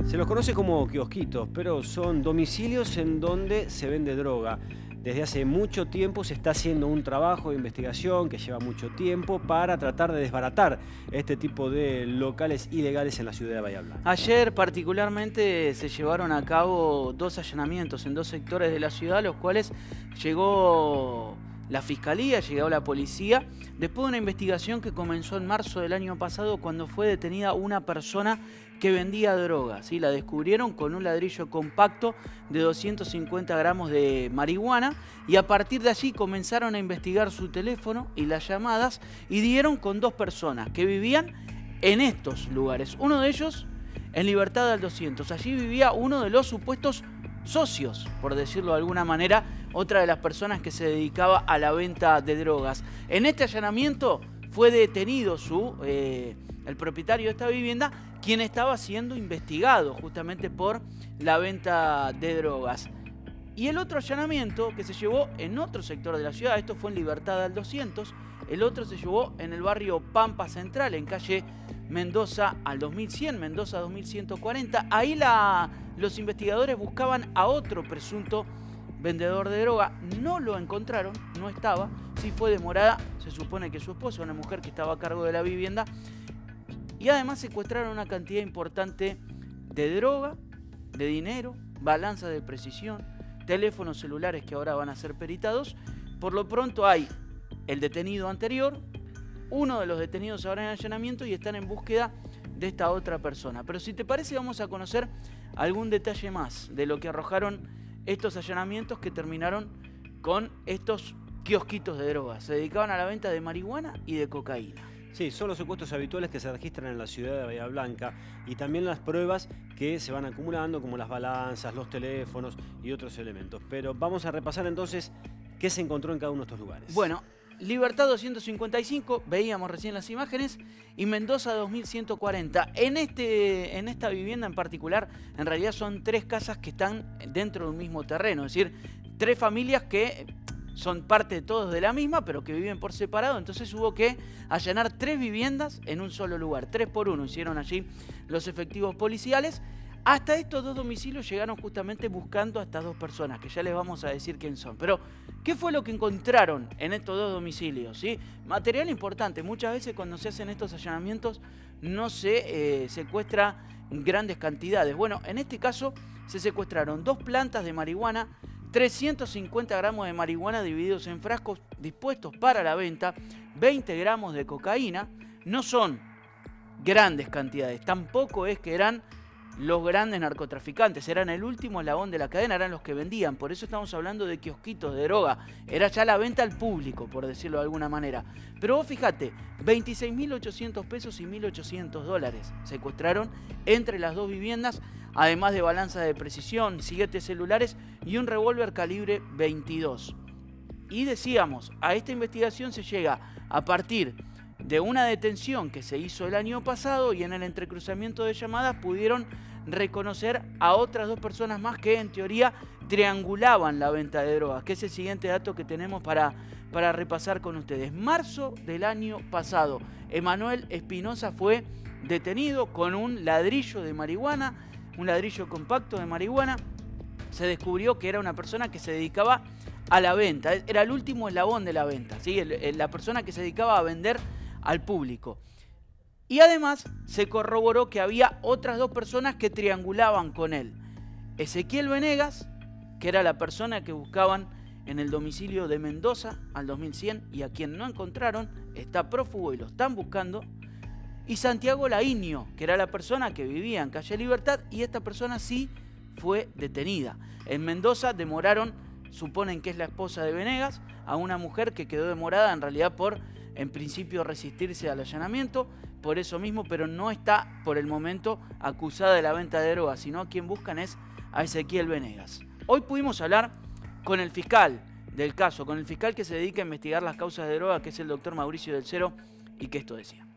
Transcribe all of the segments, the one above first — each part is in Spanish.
Se los conoce como kiosquitos, pero son domicilios en donde se vende droga. Desde hace mucho tiempo se está haciendo un trabajo de investigación que lleva mucho tiempo para tratar de desbaratar este tipo de locales ilegales en la ciudad de Bahía Blanca. Ayer particularmente se llevaron a cabo dos allanamientos en dos sectores de la ciudad, los cuales llegó la fiscalía, llegó la policía, después de una investigación que comenzó en marzo del año pasado cuando fue detenida una persona que vendía droga. ¿Sí? La descubrieron con un ladrillo compacto de 250 gramos de marihuana y a partir de allí comenzaron a investigar su teléfono y las llamadas y dieron con dos personas que vivían en estos lugares. Uno de ellos en Libertad al 200. Allí vivía uno de los supuestos socios, por decirlo de alguna manera, otra de las personas que se dedicaba a la venta de drogas. En este allanamiento fue detenido el propietario de esta vivienda, quien estaba siendo investigado justamente por la venta de drogas. Y el otro allanamiento que se llevó en otro sector de la ciudad, esto fue en Libertad al 200, el otro se llevó en el barrio Pampa Central, en calle Mendoza al 2100, Mendoza 2140. Ahí los investigadores buscaban a otro presunto vendedor de droga. No lo encontraron, no estaba. Sí fue demorada, se supone que su esposa, una mujer que estaba a cargo de la vivienda. Y además secuestraron una cantidad importante de droga, de dinero, balanzas de precisión, teléfonos celulares que ahora van a ser peritados. Por lo pronto hay el detenido anterior, uno de los detenidos ahora en allanamiento y están en búsqueda de esta otra persona. Pero si te parece vamos a conocer algún detalle más de lo que arrojaron estos allanamientos que terminaron con estos kiosquitos de droga. Se dedicaban a la venta de marihuana y de cocaína. Sí, son los secuestros habituales que se registran en la ciudad de Bahía Blanca y también las pruebas que se van acumulando como las balanzas, los teléfonos y otros elementos. Pero vamos a repasar entonces qué se encontró en cada uno de estos lugares. Bueno, Libertad 255, veíamos recién las imágenes, y Mendoza 2140. En esta vivienda en particular, en realidad son tres casas que están dentro de un mismo terreno, es decir, tres familias que son parte de todos de la misma, pero que viven por separado. Entonces hubo que allanar tres viviendas en un solo lugar, 3 por 1 hicieron allí los efectivos policiales. Hasta estos dos domicilios llegaron justamente buscando a estas dos personas, que ya les vamos a decir quién son. Pero, ¿qué fue lo que encontraron en estos dos domicilios? ¿Sí? Material importante. Muchas veces cuando se hacen estos allanamientos no se secuestra grandes cantidades. Bueno, en este caso se secuestraron 2 plantas de marihuana, 350 gramos de marihuana divididos en frascos dispuestos para la venta, 20 gramos de cocaína. No son grandes cantidades, tampoco es que eran los grandes narcotraficantes, eran el último eslabón de la cadena, eran los que vendían, por eso estamos hablando de kiosquitos de droga, era ya la venta al público, por decirlo de alguna manera. Pero vos fíjate, 26.800 pesos y 1.800 dólares secuestraron entre las dos viviendas, además de balanza de precisión, 7 celulares y un revólver calibre 22. Y decíamos, a esta investigación se llega a partir de una detención que se hizo el año pasado y en el entrecruzamiento de llamadas pudieron reconocer a otras dos personas más que en teoría triangulaban la venta de drogas, que es el siguiente dato que tenemos para repasar con ustedes. Marzo del año pasado, Emanuel Espinosa fue detenido con un ladrillo de marihuana, un ladrillo compacto de marihuana. Se descubrió que era una persona que se dedicaba a la venta, era el último eslabón de la venta, ¿sí? La persona que se dedicaba a vender al público. Y además se corroboró que había otras dos personas que triangulaban con él. Ezequiel Venegas, que era la persona que buscaban en el domicilio de Mendoza al 2100 y a quien no encontraron, está prófugo y lo están buscando. Y Santiago Lainio, que era la persona que vivía en calle Libertad y esta persona sí fue detenida. En Mendoza demoraron, suponen que es la esposa de Venegas, a una mujer que quedó demorada en realidad por, en principio, resistirse al allanamiento, por eso mismo, pero no está por el momento acusada de la venta de drogas, sino quien buscan es a Ezequiel Venegas. Hoy pudimos hablar con el fiscal del caso, con el fiscal que se dedica a investigar las causas de droga, que es el doctor Mauricio del Cero, y que esto decía.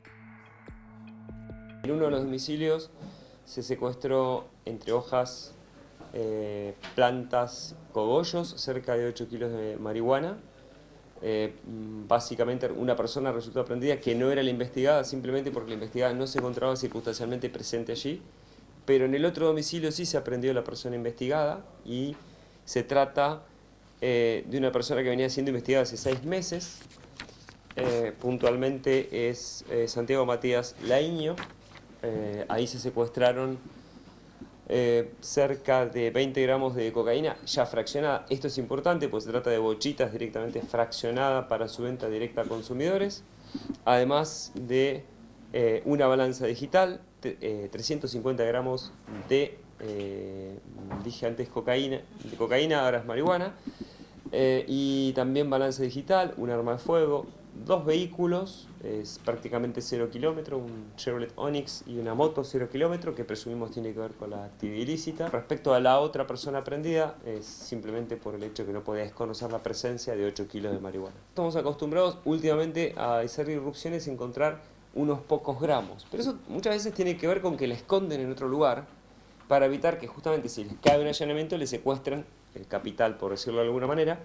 En uno de los domicilios se secuestró entre hojas, plantas, cogollos, cerca de 8 kilos de marihuana. Básicamente una persona resultó aprendida que no era la investigada simplemente porque la investigada no se encontraba circunstancialmente presente allí pero en el otro domicilio sí se aprendió la persona investigada y se trata de una persona que venía siendo investigada hace 6 meses. Puntualmente es Santiago Matías Laíño. Ahí se secuestraron cerca de 20 gramos de cocaína ya fraccionada. Esto es importante, pues se trata de bochitas directamente fraccionadas para su venta directa a consumidores, además de una balanza digital, 350 gramos de, dije antes cocaína, ahora es marihuana, y también balanza digital, un arma de fuego, 2 vehículos, es prácticamente 0 kilómetros, un Chevrolet Onix y una moto 0 kilómetros, que presumimos tiene que ver con la actividad ilícita. Respecto a la otra persona prendida, es simplemente por el hecho que no podía desconocer la presencia de 8 kilos de marihuana. Estamos acostumbrados últimamente a hacer irrupciones y encontrar unos pocos gramos, pero eso muchas veces tiene que ver con que la esconden en otro lugar para evitar que justamente si les cae un allanamiento les secuestren el capital, por decirlo de alguna manera,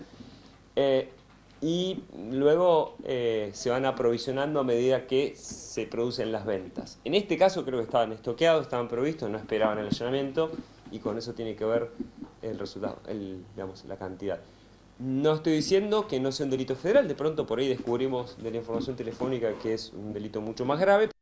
y luego se van aprovisionando a medida que se producen las ventas. En este caso creo que estaban estoqueados, estaban provistos, no esperaban el allanamiento y con eso tiene que ver el resultado, digamos, la cantidad. No estoy diciendo que no sea un delito federal, de pronto por ahí descubrimos de la información telefónica que es un delito mucho más grave,